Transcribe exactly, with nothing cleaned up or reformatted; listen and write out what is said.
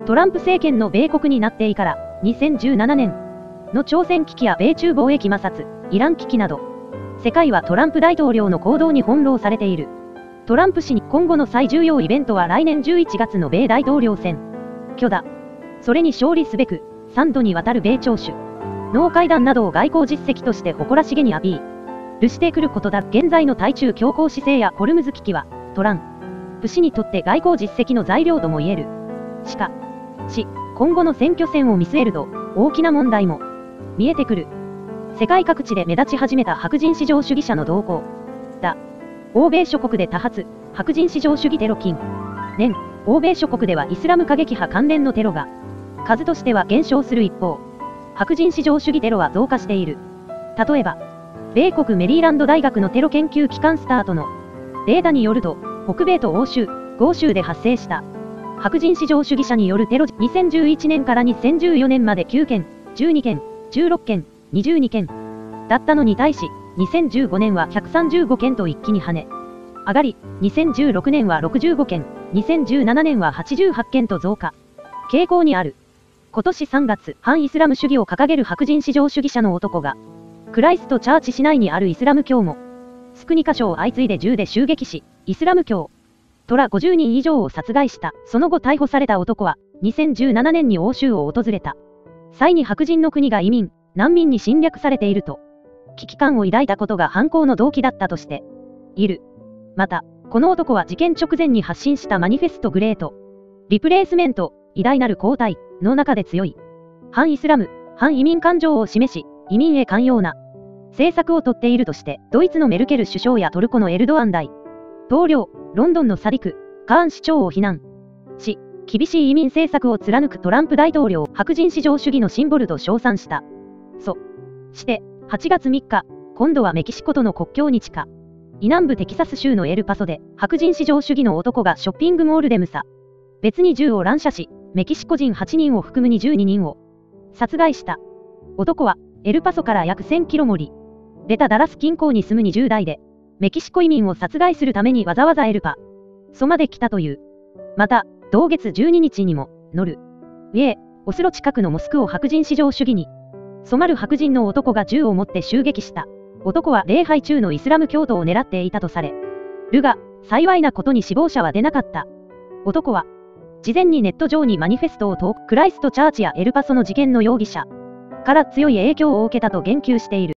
トランプ政権の米国になって以からにせんじゅうななねんの朝鮮危機や米中貿易摩擦、イラン危機など、世界はトランプ大統領の行動に翻弄されている。トランプ氏に今後の最重要イベントは来年じゅういちがつの米大統領選挙だ。それに勝利すべく、さんどにわたる米朝首脳会談などを外交実績として誇らしげにアピールしてくることだ。現在の対中強硬姿勢やホルムズ危機は、トランプ氏にとって外交実績の材料とも言える。しかし、今後の選挙戦を見据えると、大きな問題も見えてくる。世界各地で目立ち始めた白人至上主義者の動向だ。欧米諸国で多発、白人至上主義テロ近年、欧米諸国ではイスラム過激派関連のテロが、数としては減少する一方、白人至上主義テロは増加している。例えば、米国メリーランド大学のテロ研究機関スタートのデータによると、北米と欧州、豪州で発生した白人至上主義者によるテロ、にせんじゅういちねんからにせんじゅうよねんまできゅうけん、じゅうにけん、じゅうろっけん、にじゅうにけんだったのに対し、にせんじゅうごねんはひゃくさんじゅうごけんと一気に跳ね上がり、にせんじゅうろくねんはろくじゅうごけん、にせんじゅうななねんははちじゅうはちけんと増加傾向にある。今年さんがつ、反イスラム主義を掲げる白人至上主義者の男が、クライストチャーチ市内にあるイスラム教も、少にかしょを相次いで銃で襲撃し、イスラム教徒らごじゅうにん以上を殺害した。その後逮捕された男は、にせんじゅうななねんに欧州を訪れた際に白人の国が移民、難民に侵略されていると、危機感を抱いたことが犯行の動機だったとしている。また、この男は事件直前に発信したマニフェストグレート、リプレイスメント、偉大なる交代の中で強い、反イスラム、反移民感情を示し、移民へ寛容な政策をとっているとして、ドイツのメルケル首相やトルコのエルドアン大統領、ロンドンのサディク・カーン市長を非難し、厳しい移民政策を貫くトランプ大統領、白人至上主義のシンボルと称賛した。そして、はちがつみっか、今度はメキシコとの国境に近い南部テキサス州のエルパソで、白人至上主義の男がショッピングモールで無差別に銃を乱射し、メキシコ人はちにんを含むにじゅうににんを殺害した。男は、エルパソから約せんキロも離れたダラス近郊に住むにじゅうだいで、メキシコ移民を殺害するためにわざわざエルパソまで来たという。また、同月じゅうににちにも、ノルウェー、オスロ近くのモスクを白人至上主義に染まる白人の男が銃を持って襲撃した。男は礼拝中のイスラム教徒を狙っていたとされるが、幸いなことに死亡者は出なかった。男は、事前にネット上にマニフェストを投稿、クライストチャーチやエルパソの事件の容疑者から強い影響を受けたと言及している。